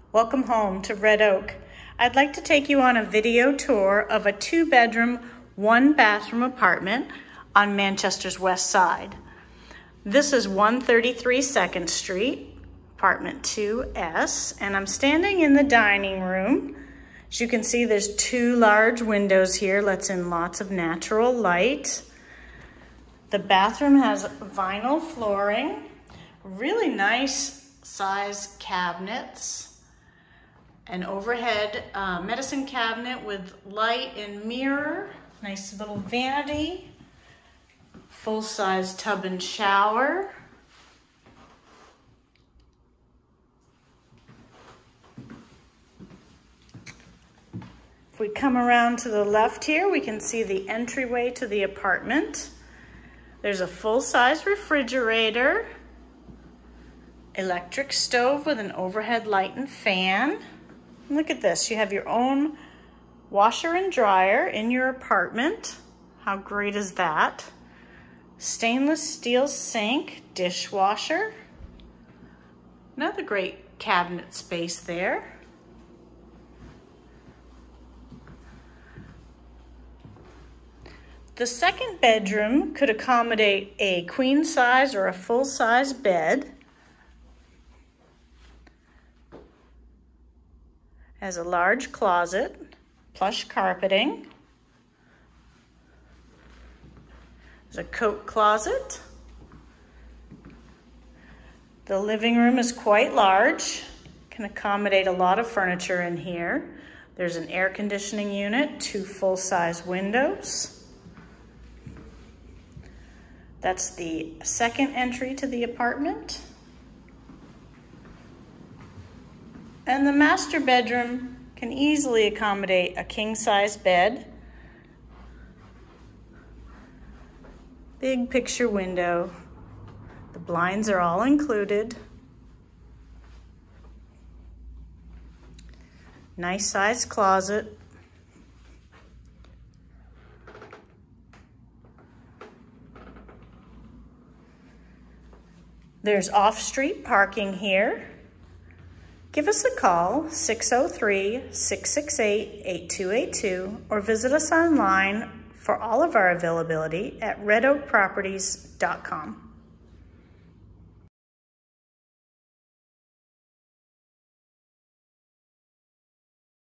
Welcome home to Red Oak. I'd like to take you on a video tour of a 2-bedroom, 1-bathroom apartment on Manchester's west side. This is 133 2nd Street, apartment 2S, and I'm standing in the dining room. As you can see, there's 2 large windows here, lets in lots of natural light. The bathroom has vinyl flooring, really nice size cabinets, an overhead medicine cabinet with light and mirror, nice little vanity, full-size tub and shower. If we come around to the left here, we can see the entryway to the apartment. There's a full-size refrigerator, electric stove with an overhead light and fan. Look at this, you have your own washer and dryer in your apartment. How great is that? Stainless steel sink, dishwasher. Another great cabinet space there. The second bedroom could accommodate a queen size or a full size bed. Has a large closet, plush carpeting. There's a coat closet. The living room is quite large, can accommodate a lot of furniture in here. There's an air conditioning unit, 2 full-size windows. That's the second entry to the apartment. And the master bedroom can easily accommodate a king-size bed, big picture window. The blinds are all included. Nice sized closet. There's off-street parking here. Give us a call, 603-668-8282, or visit us online for all of our availability at redoakproperties.com.